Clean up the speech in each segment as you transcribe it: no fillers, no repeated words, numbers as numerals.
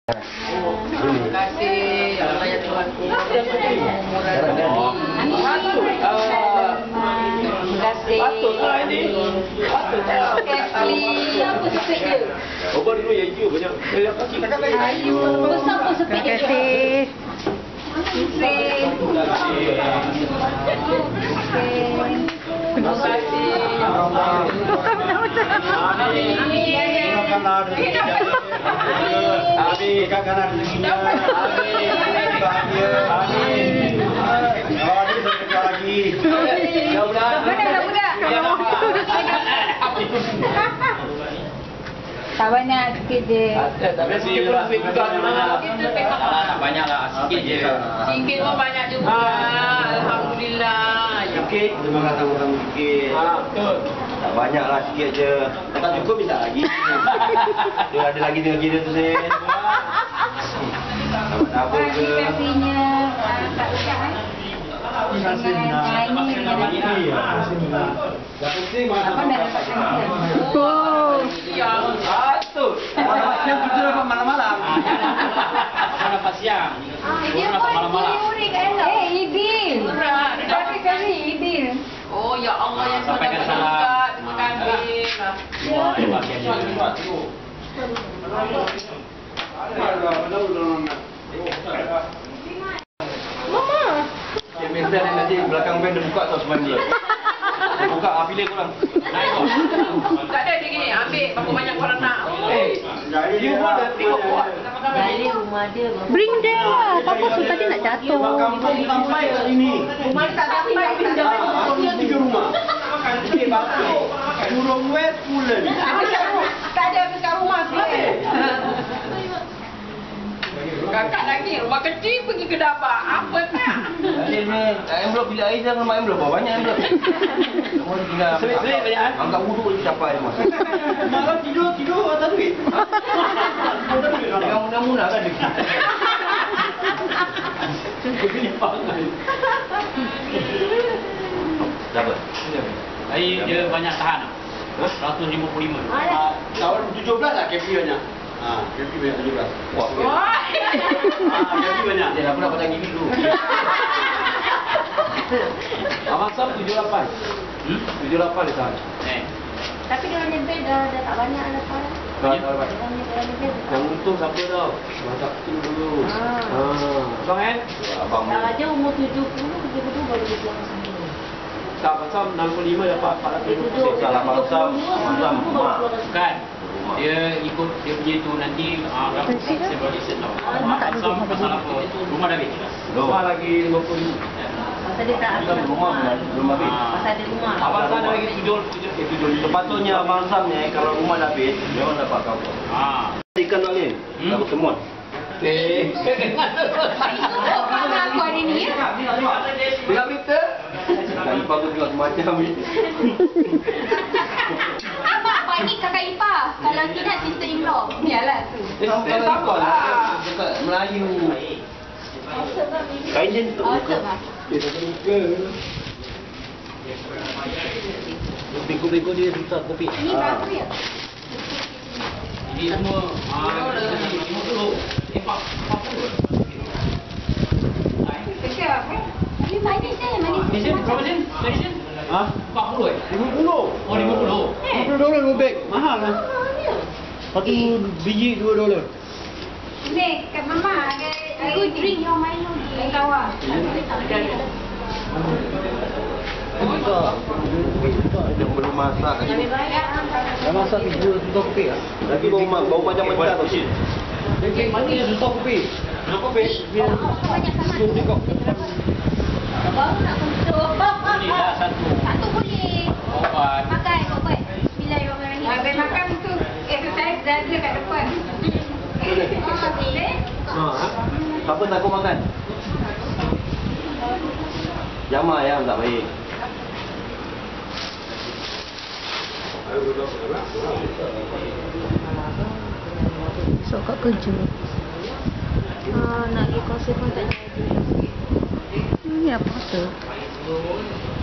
Terima kasih banyak Tuhanku. Terima kasih. Patutlah ini. Patutlah. Siapa sepik dia? Oh, baru dulu ya banyak. Lihat kaki kakak lagi. Siapa sepik dia? Terima kasih. Amin, kakak rezekinya. Amin, bahagia. Amin. Oh, ini sedekah lagi. Mudah-mudahan. Tak banyak, sikit je. Tapi sikit pula duit juga tak banyak lah, sikit je. Sikit pun banyak juga. Alhamdulillah. Sikit, terima kasih sama-sama sikit. Betul. Tak banyak lah, sikit je. Tak cukup minta lagi. Dia ada lagi dengan kira tu Sen. Apa ke? Terima kasihnya Kak Ucap dengan ini. Yang penting Abang dah dapat hadiah. Yang patut. Yang kita dapat malam-malam. Abang dapat siang. Dia dapat malam-malam. uri kat Ella. Idil. Kali Idil. Oh ya Allah yang Sampaikan sudah salam. berbuka. Terima kasih. Semua ada bahagiannya. Cik Mental ni nanti belakang band dia buka tau semalam dia. Dia buka, pilih korang. Naik kau. Tak ada dia gini. Ambil berapa banyak korang nak. Dia pun ada tengok buat. Dari rumah dia. Bring them lah. Papa tu tadi nak jatuh. Kampung sampai kat sini. Rumah ni tak sampai. Ada 3 rumah. Okey, bagus. Jurong West pula ni. Tak ada dekat rumah sebenarnya. Kakak lagi rumah kecil pergi ke Davao. Apa tak? Envelope bila air jangan main envelope. Banyak envelope. Semua tinggal. Selit-selit banyak. Angkat wuduk lagi capai dia mas. Malam tidur atas duit. Yang mudah-mudah kan dia. Siapa? Air dia banyak tahan. 155. Tahun 17 lah KP banyak. KP banyak 17. Wah. Wah. KP banyak. Dia aku dapat lagi dulu. Abang Sam 78. 78 dia tahan. Tapi dia orang nyebel dah tak banyak dah sekarang. Yang untung siapa tau? Masak kecil dulu. Abang Abang Dah aja umur 70, 72 baru dia pulang sini. tak Abang Sam 65 dapat 450. Salah Abang Sam mak. Bukan. Dia ikut dia punya tu nanti saya bagi set tau. Abang Sam pasal apa? Rumah dah habis. Rumah lagi 50. Pasal dia tak ada Rumah belum habis. Pasal ada rumah. Abang Sam dah lagi 7. Sepatutnya Abang Sam ni kalau rumah dah habis, dia orang dapat kau. Ikan tak boleh. Dapat semua. Mana aku ada ni ya? Tengok berita. Kakak ipar tu tengok semacam ni. Apa ni kakak ipar? Kalau tidak sister in law. Biarlah tu. Siapa lah? Dekat Melayu. Kain je tu. Awesome lah. Beko-beko dia susah kopi. Ini berapa ya? Ini semua 50. 40. Kecil apa? Ini manis je, manis. Sen berapa sen? Sen? 40 50. Oh 50. $50 dua beg. Mahal kan? Satu biji $2. Ni, kat mama ada. Aku drink your Milo di kawah. Yang belum masak. Lebih banyak. Dah masak susah kopi ah. Lagi bau macam-macam tu. Mana yang susah kopi? Kenapa kopi? Banyak sangat. Baru nak contoh. Ini dah satu. Satu boleh. Obat. Makan, obat. Bismillahirrahmanirrahim. Habis makan tu, exercise dah ada kat depan. Boleh? Siapa takut makan? Jamaah yang tak baik. Besok kat kerja. Nak pergi konsert pun tak jadi. Ini apa tu?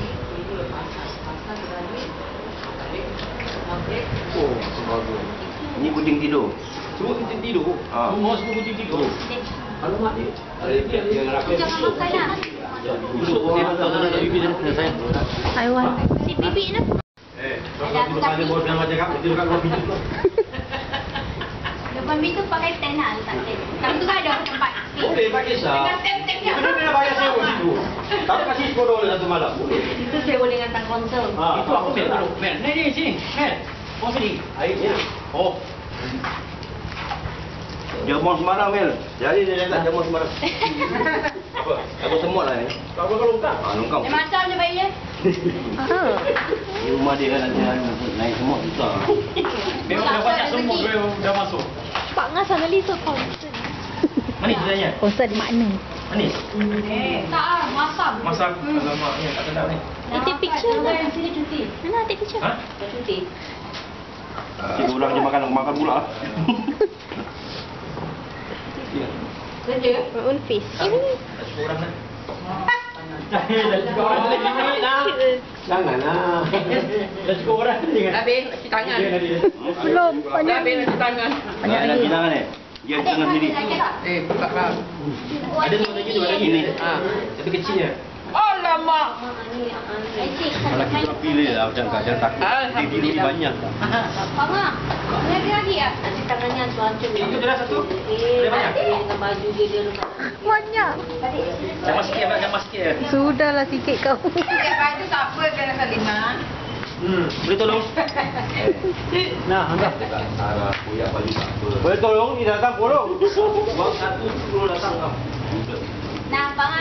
Oh, bagus. Ini kucing tidur. Semua kucing tidur. Ah. Rumah semua kucing tidur. Alamak dia. Dia ngerapin. Jangan makan lah. Busuk dia tak ada dari bibi dia sayang. Haiwan. Si bibi ni. Kalau tidur kat bos dalam macam kap, tidur kat luar pintu. Depan pintu pakai tent lah letak tent. Tapi tu kan ada tempat. Boleh tak kisah. Dengan tent-tentnya. Kita kena bayar sewa situ. Tapi kasih $10 satu malam. Boleh. Itu sewa dengan tang konsol. Itu aku Mel tolong. Mel, ni sini. Mel. Kau sini. Air ni. Oh. Jamur sembarang, Mel. Jadi dia cakap jamur sembarang. Apa? Aku semut lah ni. Apa kalau longkang? Longkang. Dia macam je bayi dia. Di rumah dia kan ada naik semut susah. Memang dah banyak semut dia dah masuk. Pak Ngas sana lisut concern. Manis sebenarnya. Concern di makna. Manis. Tak lah, masam. Masak. Alamak, ni tak sedap ni. You take picture lah. Sini cuti. Mana take picture? Ha? Cuti. Cikgu orang je makan pula. Kerja. My own face. Dah cukup orang dah. Dah cukup orang dah. Janganlah. Dah cukup orang ni kan. Habis nak cuci tangan. Belum. Banyak Habis nak cuci tangan. Banyak Nak lagi. bilang ni. Dia tengah sendiri. Buka lah. Ada tu lagi tu lagi ni. Ha. Tapi kecilnya. Alamak. Kalau kita nak pilih lah macam kak. Jangan takut. Dia pilih banyak. Mama, lagi ya? Nanti tangannya hancur-hancur. Itu dia dah satu. Dia banyak. Dengan baju dia lepas. Banyak. Jangan sikit abang, jangan sikit. Sudahlah sikit kau. Pakai baju tak apa kena Salimah. Boleh tolong? Nah, hantar. Sarah, kuyak balik tak apa. Boleh tolong, ni datang tolong. Buang 1 datang kau. Nah, pangan.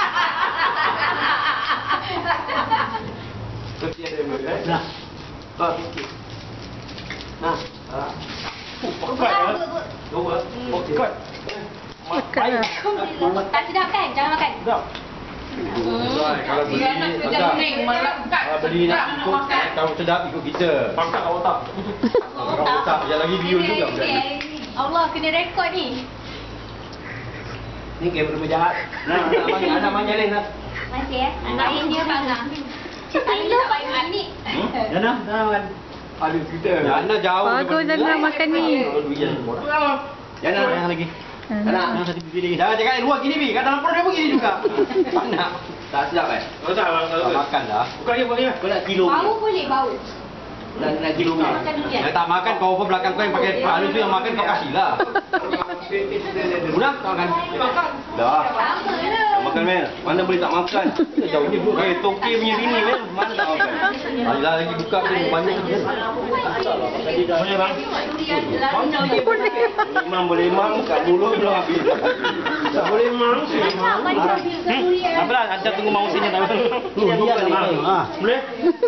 Kecil ada yang boleh. Nah. Ha, sikit. Nah. Ha. Pekat ya. Dua. Pekat. Makan lah. Tak sedap kan? Jangan makan. Sedap. Kalau beli kalau beli nak ikut kalau sedap ikut kita. Pangkat awak tak. Kalau tak yang lagi view juga berani. Allah kena rekod ni. Ni kamera jahat. Nah, ada banyak ni nak. Masih ya? Air dia pangang. Air dia pangang ni. Jana, makan. Ada kita. Jana jauh. Bagus Jana makan ni. Jana yang lagi. Jana satu pipi lagi. Jangan cakap luar gini bi. Kat dalam perut dia pun gini juga. Tak nak. Tak sedap eh? Tak usah. Makan dah. Bukan lagi, bukan lagi. Kau nak kilo. Bau boleh bau. Nak kilo ni. Tak makan durian. Yang tak makan kau apa belakang kau yang pakai palu tu yang makan kau kasih lah. Udah kau makan. Dah. Sama je. Makan Mel. Mana boleh tak makan? Jauh ni bro. Toke punya bini Mel. Mana tak makan? Alah lagi buka tu banyak je. Boleh bang? Imam boleh imam kat mulut belum habis. Tak boleh imam. Apa lah, ada tunggu mau sini tak boleh. Dia tak imam. Ha. Boleh?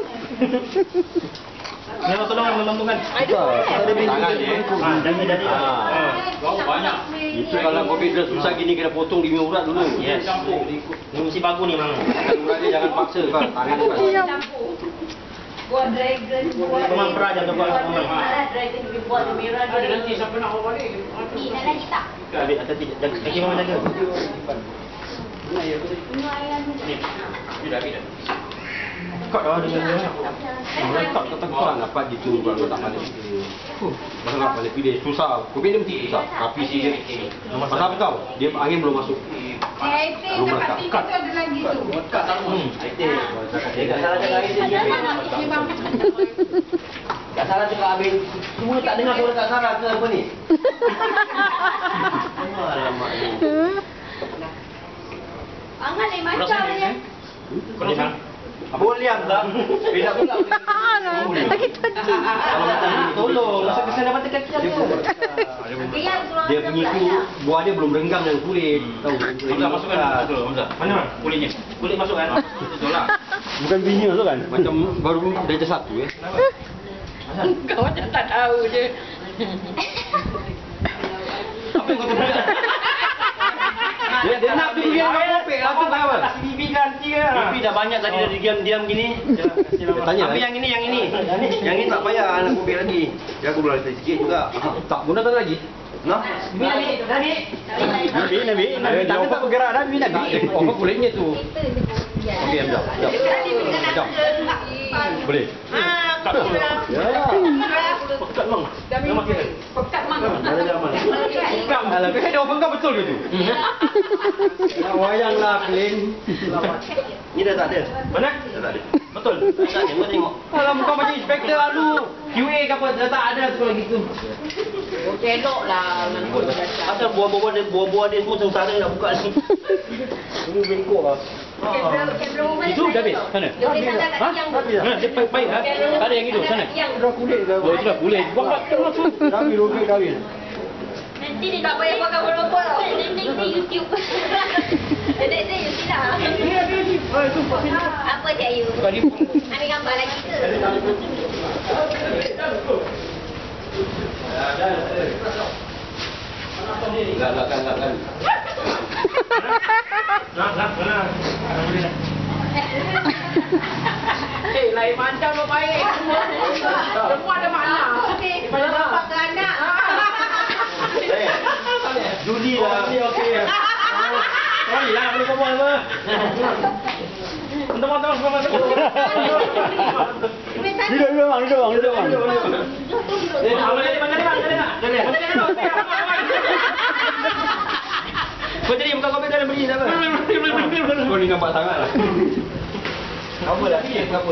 Memang tolong menentukan. Tangan dia. Jadi. Banyak. Itu kalau kopi dah susah gini kena potong 5 urat dulu. Yes. Ini mesti bagus ni bang. Urat dia jangan paksa kau. Tangan kau. Buat dragon. Memang perah jangan buat. Dragon dibuat merah. Ada nanti siapa nak bawa balik? Ni dah lagi tak? Ambil atas kaki mama jaga. Ini air ni. Ni. Dia dah habis dah. Kau dah dengan dia. Tak orang dapat gitu kalau tak balik. Pasal apa balik pilih susah. Kopi dia mesti susah. Tapi si dia pasal apa tau? Dia angin belum masuk. Belum melekat. Itu ada lagi tu. Dia tak salah cakap air dia. Tak salah cakap habis. Semua tak dengar suara tak salah ke apa ni? Alamak ni. Angan lain macam dia. Boleh bang? Boleh tak? Beda pula. Lagi tadi. Kalau macam ni tolong. Masa kesan dapat tekan dia. Dia punya tu buah dia belum renggang dan kulit. Tahu. Hamzah masukkan. Hamzah. Mana bang? Kulitnya. Kulit masukkan. Betul lah. Bukan bini tu kan? Macam baru darjah 1 Kau macam tak tahu je. Apa yang kau tahu? Dia nak tu dia kopek lah tu tahu. Kasih bibi ganti lah. Bibi dah banyak tadi dah diam-diam gini. Dia tanya. Tapi yang ini. Yang ini tak payah nak kopek lagi. Dia aku boleh sikit juga. Tak guna tak lagi. Nah. Nabi. Nabi. Tak apa bergerak dah Nabi. Apa kulitnya tu? Okey, Hamzah. Boleh. Ah, Ya. pekat bang. Dah minum pekat mang. Pekat malah. Kau ada orang betul ke tu? Wayang lah Pelin. Ni dah tak ada. Mana? Dah tak ada. Betul. Tak ada. Kau tengok. Kalau kau macam inspektor lalu QA ke apa dah tak ada tu lagi tu. Elok lah. Asal buah-buah dia semua sengsara nak buka ni. Ini bengkok lah. Itu dah habis? Sana? Ha? Dia baik ha? Tak ada yang itu sana? Dah kulit dah. Oh, itu dah boleh. Buang kat langsung. Dah habis, robek dah habis. Nanti dia Tak payah pakai berapa tau. Nanti dia YouTube. Nanti dia YouTube lah. Apa Cik Ayu? Ambil gambar lagi ke? Kan. Lain macam lo baik. Semua ada makna. Pada bapak ke anak. Judi lah. Okey. Sorry lah, boleh berbual apa? Teman-teman, Duduk bang. Kau jadi muka kau dalam beri apa? Kau ni nampak sangat lah. Apa dah? Apa?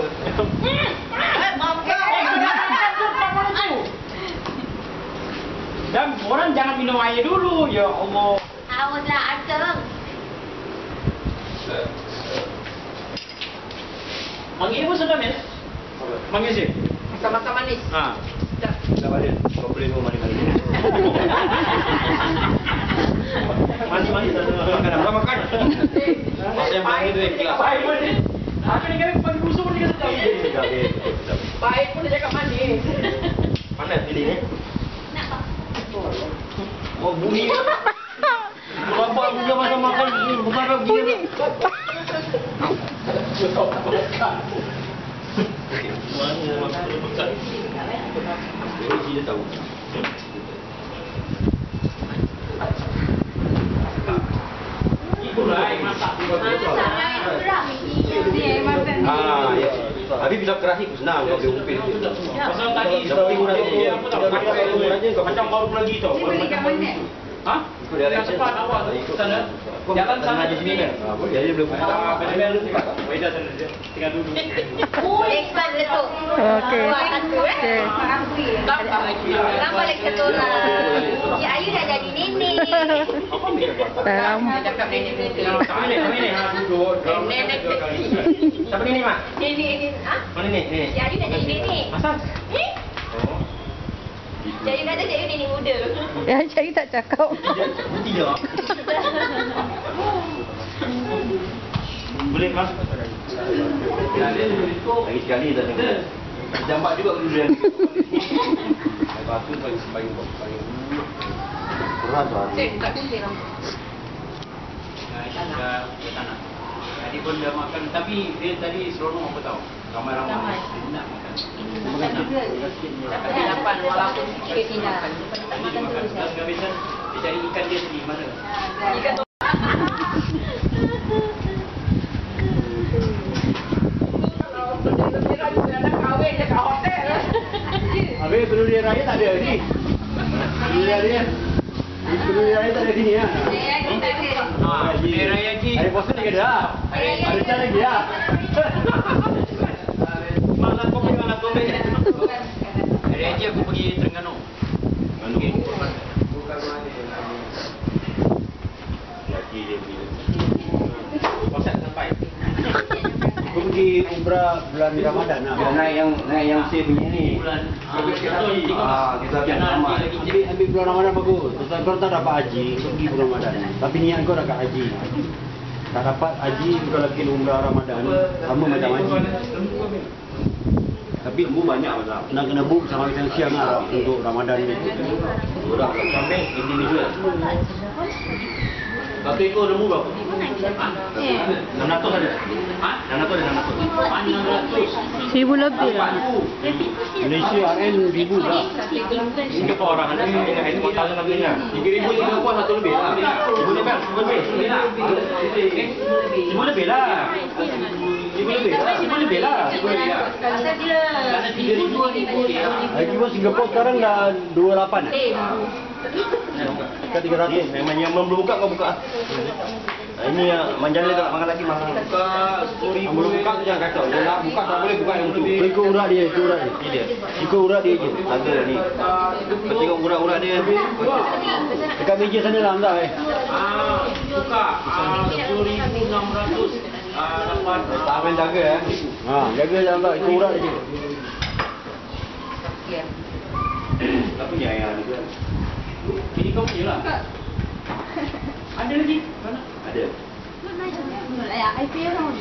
Dan orang jangan minum air dulu, ya Allah. Awas lah, Aceng. Manggil pun sedap ya? Manggil sih. Sama-sama manis. Ha. Dah balik. Kau boleh mau mari-mari. Manis-manis dah. Makan. Saya makan tu ikhlas. Baik pun ni. Aku ni kan pagi busuk pun dia kata sedap. Baik pun dia cakap manis. Panas pilih ni. Nak Oh bunyi. Bapak punya masa makan bukan apa bunyi. Mana makan bekas. Dia tahu. Itulah masak. Ya. Tapi bila keras ni senang kau boleh upin. Pasal tadi Seperti guna dia. apa tahu? Macam baru lagi tau. Ha? Ikut dia Yang cepat awak sana. Jalan sana di sini kan. Boleh dia boleh buka. Benar-benar tu. Wajah sana dia. Tinggal duduk. Expand letup. Okey. Buat satu Okey. Tambah lagi. Tambah lagi satu lah. Cik Ayu dah jadi nenek. Dalam. Dia cakap nenek muda. Kami ni duduk. Nenek seksi. Siapa ni mak? Nenek ni. Ha? Mana ni? Ni. Cik Ayu dah jadi nenek. Asal? Eh? Cik Ayu kata Cik Ayu nenek muda. Ya, cari tak cakap. Tidak. Boleh mas? Lagi sekali dah tengok. Jambat juga dulu dia. Batu paling berat lah. Cik, tak kunci rambut. Dah tanah. Tadi pun dah makan, tapi dia tadi seronok apa tahu? Ramai-ramai. Dia nak makan. Tapi dapat walaupun sikit ni makan. Tadi dia makan. Lepas kehabisan, dia cari ikan dia sendiri mana? Ikan tu. Kalau benda-benda juga nak kahwin dekat hotel. Habis penduduk raya tak ada ni. Penduduk raya. Penduduk raya tak ada sini ya. Dia raya Haji. Hari puasa lagi ada. Hari Chan lagi ya. Malas kopi. Hari Haji aku pergi Terengganu. Okey. Lagi dia pergi. Konsep sampai. Aku pergi umrah bulan Ramadan lah. Naik yang saya punya ni. Bulan Kita ambil bulan Ramadan bagus. Sebab kau tak dapat haji, kau pergi bulan Ramadan. Tapi niat kau dah kat haji. Tak dapat haji, kau lagi umrah Ramadan. Sama macam haji. Tapi banyak nak kena book sama macam siang lah untuk Ramadan ni. Orang sampai individual. Satu ekor lembu berapa? 600 ada? Ha? 600 ada 600. 1000 lebih lah. Malaysia RN 1000 lah. Ini kau orang ada yang ini kota sana belinya. 3,000 3 kuat satu lebih lah. 1000 lebih lah. 1000 lebih lah. RM5 lebih lah. Pasal dia Kerana 3,000 ni boleh lah. Kira Singapura sekarang dah 28 Dekat 300. Memang yang belum buka kau buka. Ini yang Manjala tak makan lagi mahal. Buka 10,000. Belum buka tu jangan kacau. Dia nak buka tak boleh buka yang tu. Ikut urat dia, ikut urat dia. Ikut urat dia je. Harga ni. Kau tengok urat-urat dia. Dekat meja sana lah anda Buka 10,600 dapat. Tak main jaga jaga je anda, ikut urat dia je. Apa ni ayah ni kan? Ini kau punya lah. Ada lagi? Mana? Ada. I feel wrong.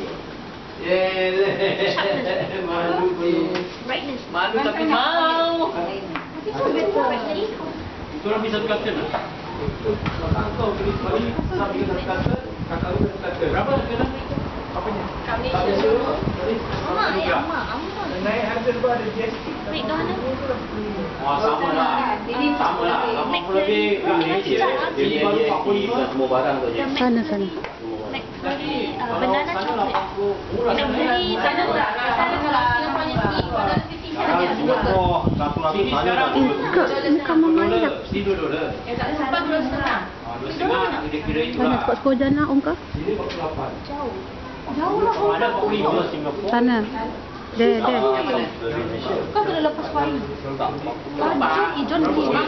Malu pun. Brightness. malu tapi mau. Tapi so better brightness. Korang bisa satu karton tak? Kau beli sekali, sambil satu karton, kakak lu satu karton. Berapa harga? Apanya? Kami Tak ada suruh. Sorry. Amma. Naik harga tu ada GST. Wait, dah mana? Wah, sama lah. Sama lah. 80 lebih Malaysia. Jadi baru 45. Semua barang tu je. Sana. McFlurry banana chocolate. Nak beli sana tak? Sana kalau Singapore ni tea, kalau $50 saja. Singapura 100 sana dah. Bukan mama ni dah. Sini $2. Yang tak ada sampai $2.5. $2.5 kira-kira itu Sana lah. tempat sekolah jana Ongka. Sini 48. Jauh lah. Ada 45 Singapura. Sana. There. Kau kena lepas pari. Pari, Ijon ni.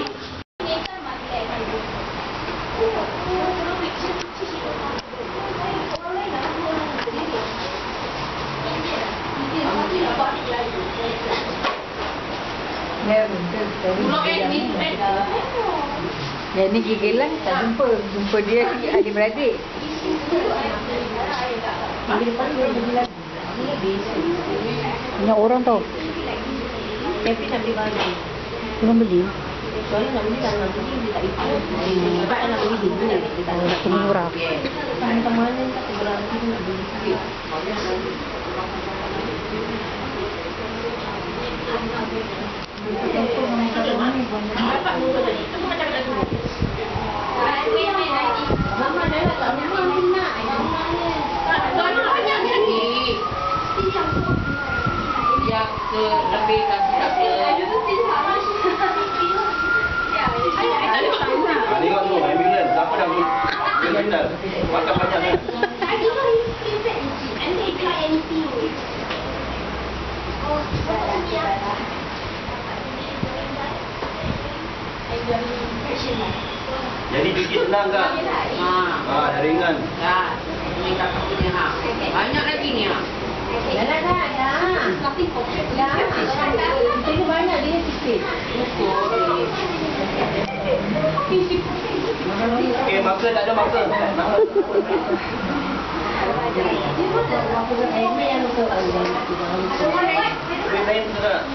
Yang ni gigil lah, tak jumpa dia adik-beradik. Minggu depan dia beli lagi. Banyak orang tau. Tapi nak beli baju. Belum beli. Soalnya nak beli tak beli, dia tak ikut. Sebab nak beli dulu. Dia tak Nak kena murah. Sampai mana tak berarti nak beli sikit. Mama dah tak nak. Yang lebih kasih tak Tengok tu, ambulans. Siapa dah beli? Makan banyak kan? Jadi cuci senang kan? Dah ringan. Dah, ini kakak punya ha. Banyak lagi ni ha. Dah. Itu banyak dia sikit. Okey, makan tak ada makan. Ini yang untuk Lebih lain tu tak?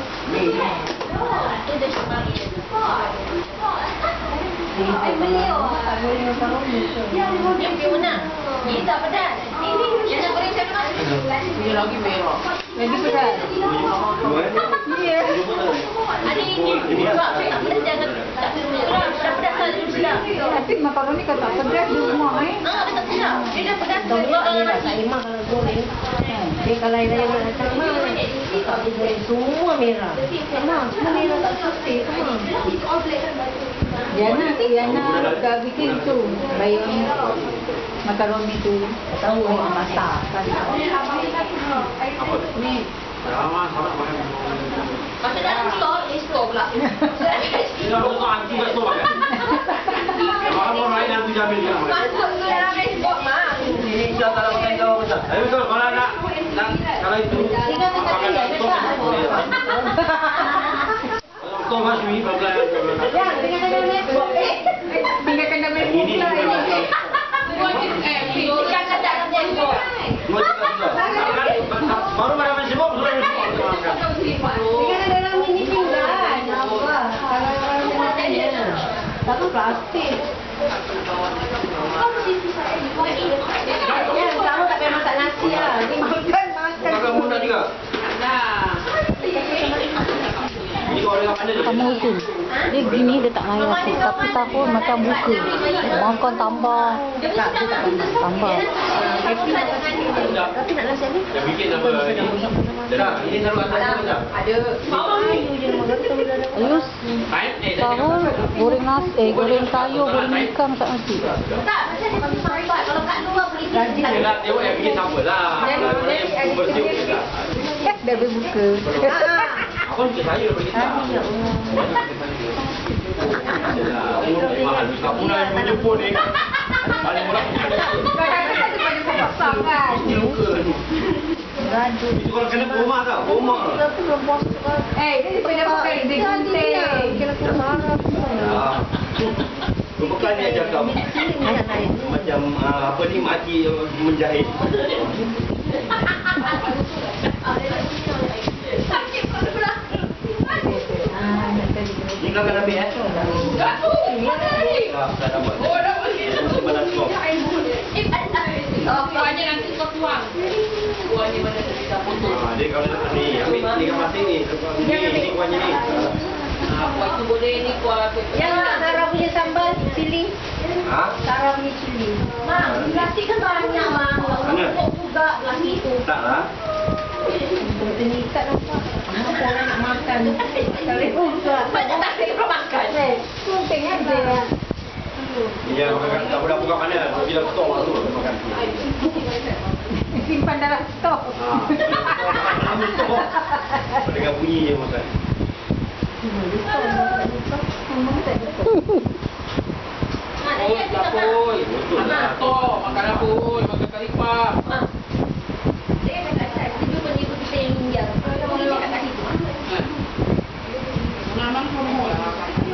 Yang pergi mana? Ini tak pedas. Yang nak goreng macam mana? Punya lagi merah. Lagi pedas. Ada ini. Tak pedas jangan. Tak pedas lah dia sedap. Tapi makaroni kau tak pedas dia semua Dia tak sedap. Dia dah pedas. Tahu tak dia rasa Imah kalau goreng. Dia kalau yang rasa Imah tak boleh goreng semua merah. Imah semua merah tak putih semua. Diana dah bikin tu bayam makaroni tu. Tahu yang masak. Ni. Ramah sangat makan. Macam dalam store pula. Kita masuk anti kat store makan. Kalau orang lain nanti jamin dia makan. Masuk dalam Facebook mah. Indonesia tak nak makan jauh besar. Tapi betul kalau nak kalau itu makan kat store. Store masih pelan-pelan. Ya, dengan ada Facebook. Tinggalkan nama Ini Facebook sudah lah. Tinggalkan dalam Facebook. Dua juga. Baru pada Facebook sudah makan. Dengan ada nama ini tinggal. Nampak. Kalau orang tanya. Tapi plastik. Ya, kamu tak payah masak nasi lah. Dia makan. Makan muda juga. Ini kau orang mana dia? Kamu tu. Dia gini dia tak layan aku. Tapi tahun macam buka. Makan tambah. Tambah. Happy nak kasi. Tapi nak nasi ni. Yang bikin apa ni? Dah, ini taruh atas apa dah? Ada. Ayu je nama kata bila nak. Ayus, sahur, goreng nasi, goreng sayur, goreng ikan, masak nasi. Tak, macam dia bagi sambat. Kalau kat luar boleh Rajin. Yelah, tengok yang bikin sama lah. Kalau yang bersih je lah. Dah berbuka. Apa ni saya bagi tak? Mahal. Kamu nak menjemput ni. Paling murah. Rajin. Itu kalau kena koma tak? Koma. Tapi belum puas. Dia daripada pakai dia gunting. Kira aku marah. Bukan dia cakap macam apa ni makcik menjahit. Ni kau akan ambil Tak tu. Dah dapat. Oh, dah boleh. Simpan stop. Kuahnya nanti kau tuang. Kuahnya mana tadi dah potong. Dia kalau nak ni ambil tiga pasir ni. Ni kuahnya ni. Kuah itu boleh ni kuah. Yang nak Sarah punya sambal cili. Ha? Sarah punya cili. Mak, plastik kan banyak, Mak. Mana? Untuk juga plastik tu. Taklah. Betul ni tak nampak. Apa orang nak makan. Kalau buka. Banyak tak kena makan. Tu tengok dia. Ya, tak boleh buka mana. Bila stok tu makan. Simpan dalam stok. Dalam stok. Dengan bunyi je makan. Oh, lapoi. Anak to, makan lapoi, makan karipap. Dia kata saya setuju penipu kita yang India. Kalau dia kat situ. Memang kamu lah.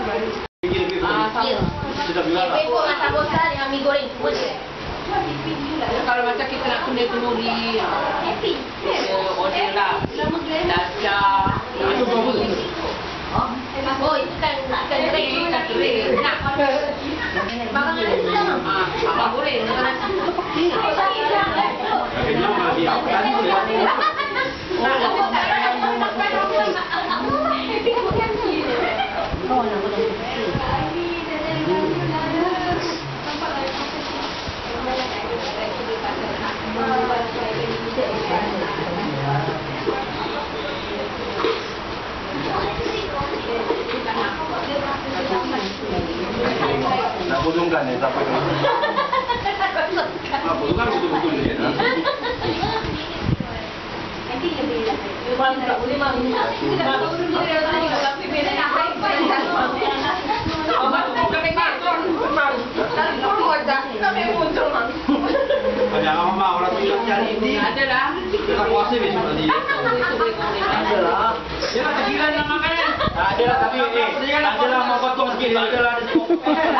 Ya. Sedap juga tak? Pepok dengan samosa dengan mi goreng. Boleh. Kalau macam kita nak kena kenduri, Happy. order lah. Dadah. Itu berapa? Oh, itu kan ikan kering. Ikan kering. Nak. Makan dengan itu sama. Abang goreng. Kenapa dia? Tadi boleh. Oh, nak boleh. Nak potongkan ni, tak potong. Potongkan betul-betul dia. Tak boleh mak. Jangan mama orang tu yang cari ni. Adalah. Kita puasa besok nanti. Adalah. Dia nak tekiran nak makan kan? Adalah tapi adalah mau potong sikit. Adalah ada sikit.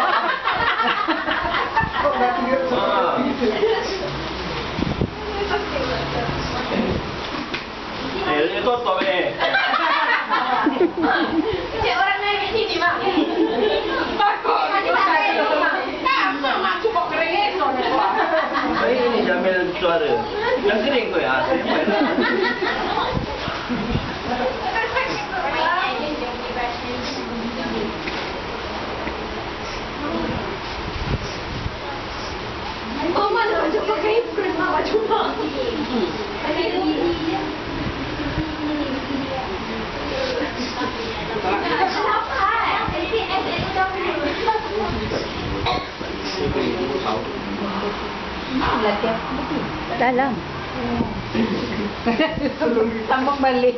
Dia tutup Cik orang lain kat sini mak. Takut. Mak cuba kering esok ni. Saya ni jamil suara. Yang kering tu ya. Oh mana macam pakai krim mak baju mak. Dalam. Sambung balik.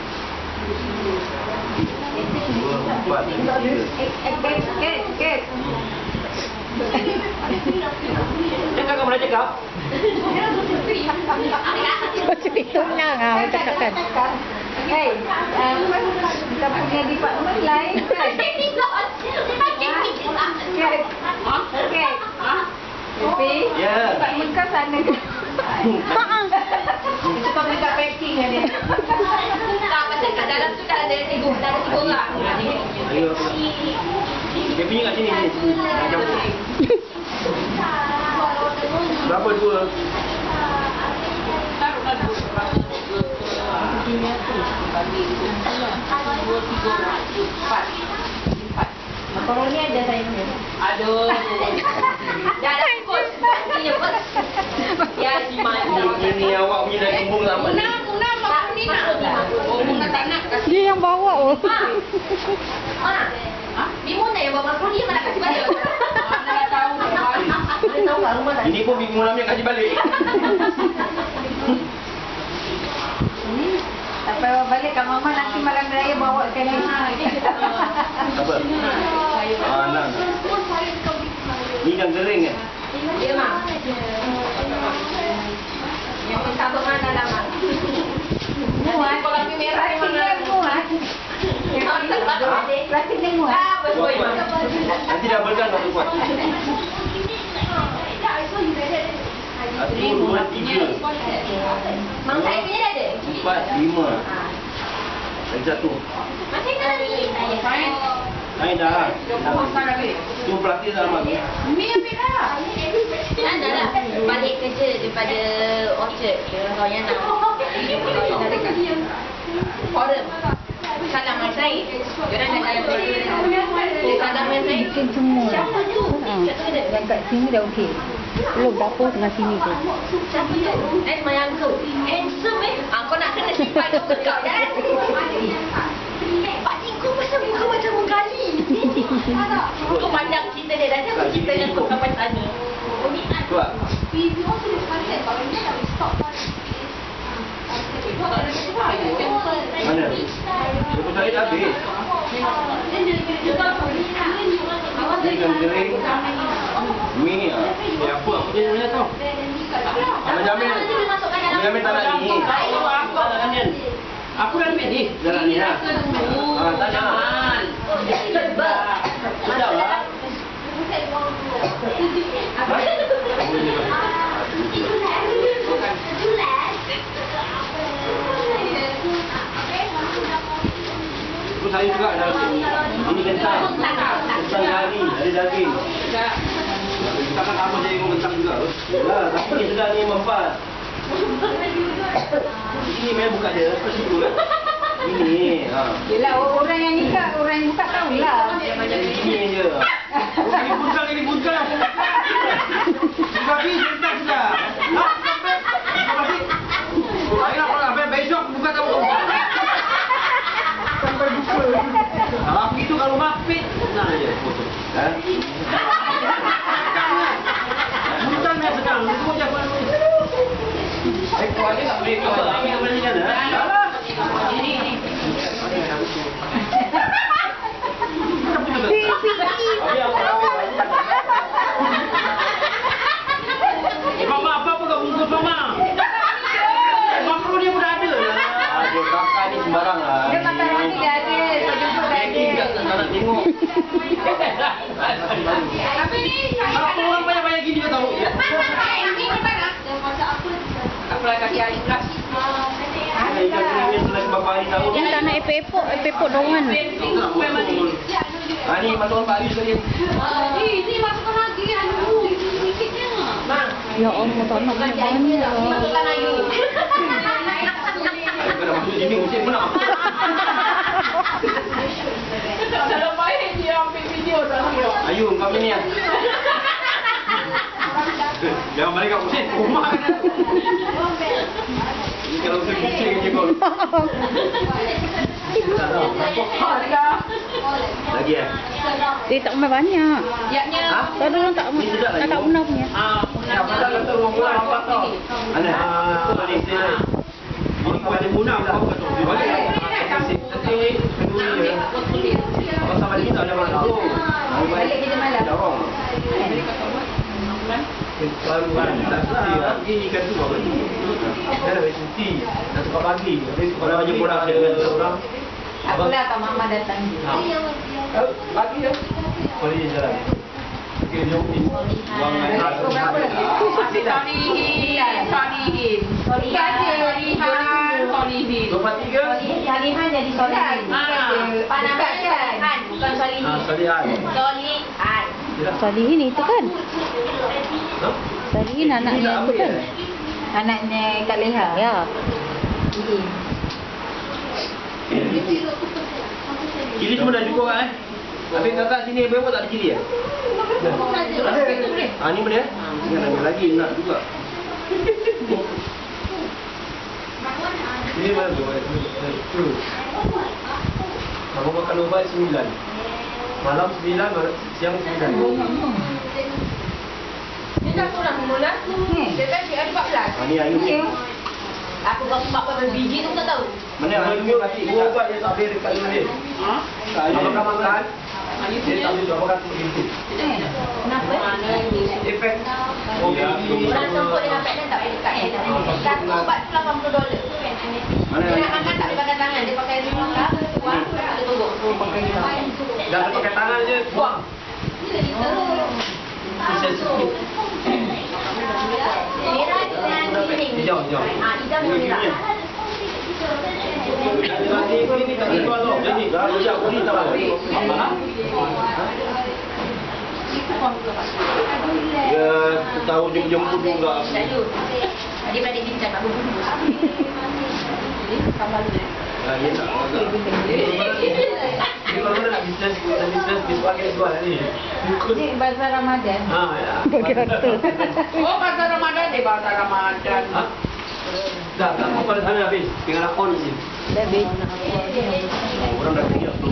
Kek. Jangan kau boleh cakap. Macam itu ngah cakapkan. Hey, kita punya department lain kan? Kek. Tapi, Ya. department kau sana kan? Itu kau dekat packing kan dia? Tak, macam kat dalam tu dah ada tiga orang. Ayo. Dia punya kat sini. Macam berapa dua? Taruhlah dua. Makaroni ada sayangnya. Aduh. Dah cukup. punya bos. Ya, si mana? Ini awak punya dah kembung sama ni. Muna, mak ni nak. Oh, Muna tak nak. Dia yang bawa oh. Ni Muna yang bawa makro, dia mana kasih balik. Mana tak tahu. Dia tahu kat rumah tak? Ini pun Bibi Munam yang kasih balik. Sampai balik kat mama nanti malam raya bawa sekali. Apa? Nak. Ni dah kering kan? Ya, Mak. Yang satu mana dah, Mak? Muat. Kalau api merah yang mana? Muat. Plastik ni muat. Ah, betul. Nanti dah berkan satu kuat. Satu, dua, tiga. Mang saya punya dah ada? 4, 5. Lagi satu. Macam mana ni? Hai dah. Tu plastik dah lama. Mi apa dah? Dah dah. Balik kerja daripada Orchard. Dia nak. Forum. Salam Mas Zaid. Diorang dah salam Zaid. Salam Mas Zaid. Bikin semua. Siapa tu? Yang kat sini dah okey. Belum dapur tengah sini tu. Siapa tu? That's my uncle. Handsome kau nak kena simpan tu kau dah. Pak Cik kau pasal muka macam menggali. Kau pandang cerita dia dah siapa cerita dengan kau sampai sana. Kuat. Mana? Lepas saya dah habis. Ni kan kering. Mi ni ah. Apa dia nak tahu? Abang Jamil. Abang Jamil tak nak ni. Aku dah ambil ni. Dah nak ni lah. Tak nak. Sedap lah. Terus saya juga ada ini kentang. Kentang gari, ada daging. Kita kan sama je dengan kentang juga. Ya, tapi sedap ni mempat. Ini memang buka dia, apa situ kan? Ini, ha. Yelah, orang yang nikah, orang yang buka tahulah. Ini je. Ini bukan. Tapi kentang sudah. Ha? Ayolah kalau besok buka tahu. Sampai buka. Tapi itu kalau mapit, nah je. Ha? Bukan yang sedang, itu je apa ni? Kau ada tak boleh kau? Kami tak boleh jalan. Ini. Mama apa kau bungkus mama? Makro dia pun ada lah. Dia makan ni sembarang lah. Dia makan roti dah ada, kau jumpa dah ada. Tak nak tengok. Apa ni? Apa orang banyak-banyak gini kau tahu? Ini mana? Apa lah kaki air kelas? Ikan kering ni beberapa hari tahu. Dia tak nak epok-epok dongan. Ha ni masuk Pak Ayus sekali. Ini masukkan lagi. Aduh, sikitnya. Mak. Ya Allah, tak nak banyak. Masukkan Ayu. Kau dah masuk sini mesti pun nak. Dalam baik dia ambil video dah. Ayu, kau ni ah. Jangan balik kat Husin, rumah kan. Ini kalau Husin kucing je kau. Lagi eh? Dia tak makan banyak. Yaknya. Tak ada orang tak Ni sedap lagi. tak guna punya. Dah pasal kata orang pulang apa tau? Ana. Balik sini. Ini kau ada munam kau kata. Balik. Nanti kedua dia. Apa sama dia tak ada malam. Balik kerja malam. Dorong. Baru tak salah. Ini kan tu apa ni? Dah dah cuti. Dah tukar pagi. Habis kalau baju kurang ada orang. Akulah tak mama datang. Pagi dah. Boleh jalan. Okey, jom ni. Buang Kau berapa lagi? Solihin. Solihin. 23. Salihan jadi Solihin. Panama kan? Bukan Solihin. Salihan. Solihan. Salihin itu kan? Ha? Salihin anaknya itu kan? Anaknya Kak Leha. Ya. Ini semua dah cukup kan? Habis kakak sini berapa tak ada cili ya? Ah ni boleh? Ingat ada lagi nak juga. Ini mana tu? Kamu makan obat 9. Malam 9, siang 9. Ni dah kurang mula. Dia kan dia ada 14. Ni ayu ni. Aku kau 14 biji tu tak tahu. Mana ayu ni mati. Obat dia tak boleh dekat ni. Ha? Kalau kamu makan, dia tak boleh apa kata begitu. Kenapa? Efek. Orang semput dengan pet tak boleh dekat. Satu ubat tu $80. Mana Dia nak makan tak boleh pakai tangan. Dia pakai rumah lah. Buang, dia tunggu. dah pakai tangan je buang. Merah dengan kuning. Hijau. Hijau dengan merah. Ini tak jual tau. Jadi dah hijau kuning tak apa. Ya, tahu jemput juga. Dia balik bincang tak berbulu. Ya, tak. Ini kalau nak bisnes bisbagai jual ni. Ini bazar Ramadan. Ha, ya. Bagi rata. Oh, pasar Ramadan deh, pasar Ramadan. Ha? Dah, aku pada sana habis. Tinggal on je. Lebih. Orang dah kerja belum.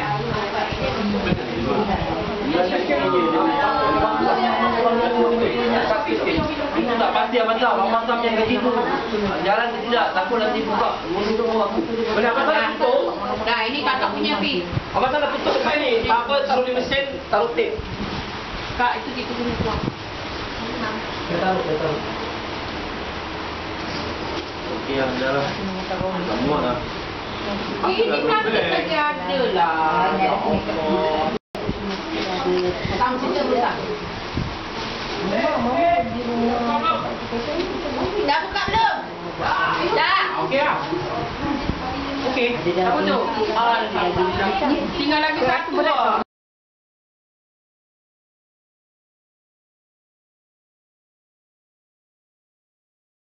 Itu tak pasti apa tahu. Abang tak punya gaji tu. Jalan ke tidak, takut nanti buka. Musuh aku. Benar apa tak tutup? Nah, ini kakak punya Pi. Abang tak nak tutup dekat ni. Tak apa, taruh di mesin, taruh tape. Kak, itu kita punya tuang. Saya taruh. Okey, dah lah. Semua dah. Ini kan saja ada lah. Ya Allah. Sama cerita besar. Dah buka belum? Dah. Okey lah. Okey. Apa tu? Alhamdulillah. Tinggal lagi satu.